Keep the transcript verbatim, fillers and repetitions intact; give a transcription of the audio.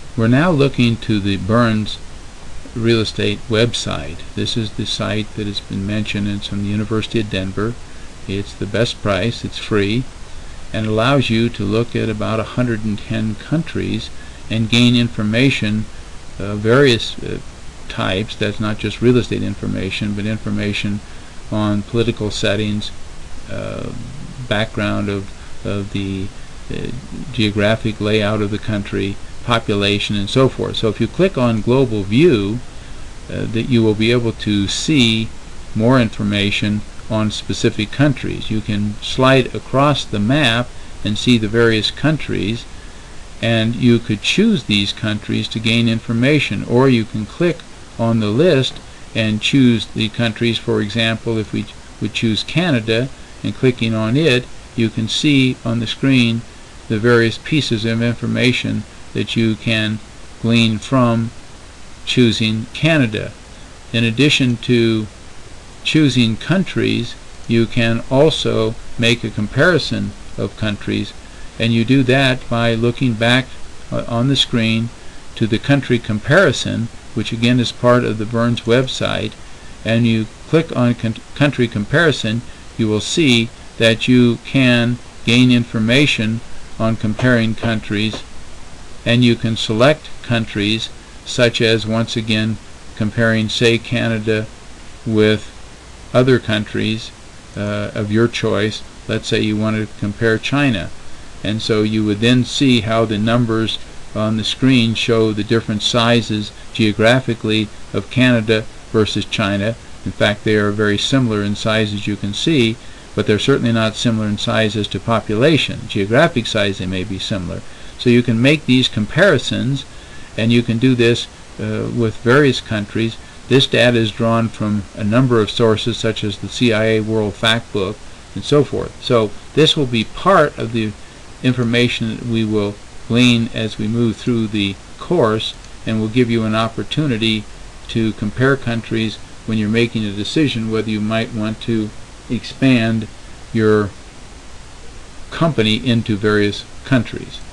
We're now looking to the Burns Real Estate website. This is the site that has been mentioned. It's from the University of Denver. It's the best price, it's free, and allows you to look at about one hundred ten countries and gain information, uh, various uh, types. That's not just real estate information, but information on political settings, uh, background of, of the uh, geographic layout of the country, population, and so forth. So if you click on Global View, uh, that you will be able to see more information on specific countries. You can slide across the map and see the various countries, and you could choose these countries to gain information, or you can click on the list and choose the countries. For example, if we would choose Canada, and clicking on it, you can see on the screen the various pieces of information that you can glean from choosing Canada. In addition to choosing countries, you can also make a comparison of countries, and you do that by looking back uh, on the screen to the country comparison, which again is part of the Burns website, and you click on con country comparison. You will see that you can gain information on comparing countries, and you can select countries such as, once again, comparing, say, Canada with other countries uh, of your choice. Let's say you want to compare China, and so you would then see how the numbers on the screen show the different sizes geographically of Canada versus China. In fact, they are very similar in size, as you can see, but they're certainly not similar in size as to population. Geographic size they may be similar. So you can make these comparisons, and you can do this uh, with various countries. This data is drawn from a number of sources, such as the C I A World Factbook and so forth. So this will be part of the information that we will glean as we move through the course, and will give you an opportunity to compare countries when you're making a decision whether you might want to expand your company into various countries.